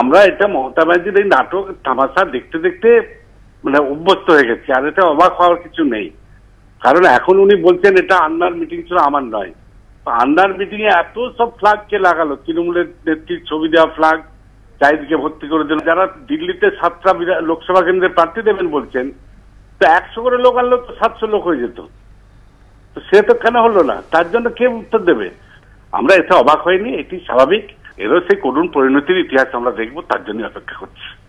আমরা এটা মমতা ব্যানার্জির এই নাটক তামাশা দেখতে দেখতে মানে অভ্যস্ত হয়ে গেছি, আর এটা অবাক হওয়ার কিছু নেই। কারণ এখন উনি বলছেন এটা আন্নার মিটিং ছিল, আমার নয়। আন্নার মিটিং এ এত সব ফ্ল্যাগ কে লাগালো, তৃণমূলের নেত্রীর ছবি দেওয়া ফ্ল্যাগ চারিদিকে ভর্তি করে দিল। যারা দিল্লিতে 7টা লোকসভা কেন্দ্রে প্রার্থী দেবেন বলছেন, তো 100 করে লোক আনলেও তো 700 লোক হয়ে যেত। তো সে তো কেন হলো না, তার জন্য কে উত্তর দেবে? আমরা এতে অবাক হয়নি, এটি স্বাভাবিক। এরও সেই করুণ পরিণতির ইতিহাস আমরা দেখবো, তার জন্য অপেক্ষা করছি।